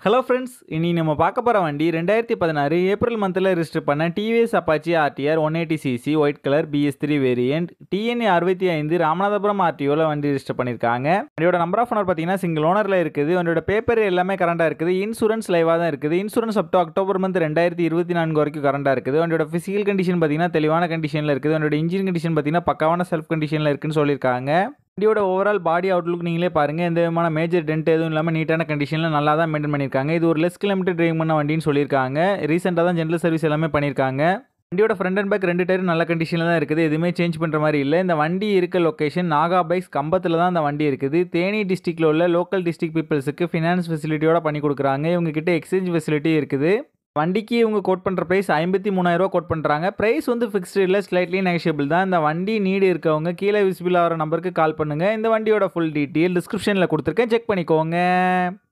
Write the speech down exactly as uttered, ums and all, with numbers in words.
Hello friends, இனி நம்ம பார்க்க போற வண்டி ரெண்டாயிரத்து பதினாறு ஏப்ரல் மந்த்ல ரெஜிஸ்டர் பண்ண T V S APACHE R T R one eighty C C white colour B S three variant T N A sixty-five Ramanathapuram R T O ல வண்டி ரெஜிஸ்டர் பண்ணிருக்காங்க. வண்டியோட நம்பர் ஆஃப் ஓனர் பாத்தீங்கன்னா சிங்கிள் ஓனர்ல இருக்குது. வண்டியோட பேப்பர் எல்லாமே கரண்டா இருக்குது. இன்சூரன்ஸ் லைவா தான் இருக்குது. Insurance up to October month ரெண்டாயிரத்து இருபத்தி நான்கு வரைக்கும் கரண்டா இருக்குது. வண்டியோட பிசிக்கல் கண்டிஷன் பாத்தீங்கன்னா தெளிவான கண்டிஷன்ல இருக்குது. வண்டியோட இன்ஜின் கண்டிஷன் பாத்தீங்கன்னா பக்காவான செல்ஃப் கண்டிஷன்ல இருக்குன்னு சொல்லிருக்காங்க. வண்டியோட ஓவரால் பாடி அவுட்லுக் நீங்களே பாருங்க. எந்த விதமான மேஜர் டென்ட் எதுவும் இல்லாமல் நீட்டான கண்டிஷனில் நல்லா தான் மெயின்டைன் பண்ணியிருக்காங்க. இது ஒரு லெஸ் கிலோமீட்டர் டிரைவ் பண்ண வண்டின்னு சொல்லியிருக்காங்க. ரீசெண்டாக தான் ஜென்ரல் சர்வீஸ் எல்லாமே பண்ணியிருக்காங்க. வண்டியோட ஃப்ரண்ட் அண்ட் பேக் ரெண்டு டயர் நல்ல கண்டிஷனில் தான் இருக்குது. எதுவுமே சேஞ்ச் பண்ணுற மாதிரி இல்லை. இந்த வண்டி இருக்க லொக்கேஷன் நாகா பைக்ஸ் கம்பத்தில் தான் அந்த வண்டி இருக்குது. தேனி டிஸ்ட்ரிக்டில் உள்ள லோக்கல் டிஸ்ட்ரிக்ட் பீப்புள்ஸுக்கு ஃபினான்ஸ் ஃபெசிலிட்டியோட பண்ணி கொடுக்குறாங்க. இவங்க கிட்ட எக்ஸ்சேஞ்ச் ஃபெசிலிட்டி இருக்குது. வண்டிக்கு இவங்க கோட் பண்ணுற ப்ரைஸ் ஐம்பத்தி மூணாயிரரூவா கோட் பண்ணுறாங்க. ப்ரைஸ் வந்து ஃபிக்ஸ்டு இல்லை, ஸ்லைட்லி நெகஷியபிள் தான். இந்த வண்டி நீடு இருக்கவங்க கீழே விசிபிள் ஆகிற நம்பருக்கு கால் பண்ணுங்கள். இந்த வண்டியோட ஃபுல் டீட்டெயில் டிஸ்கிரிப்ஷனில் கொடுத்துருக்கேன், செக் பண்ணிக்கோங்க.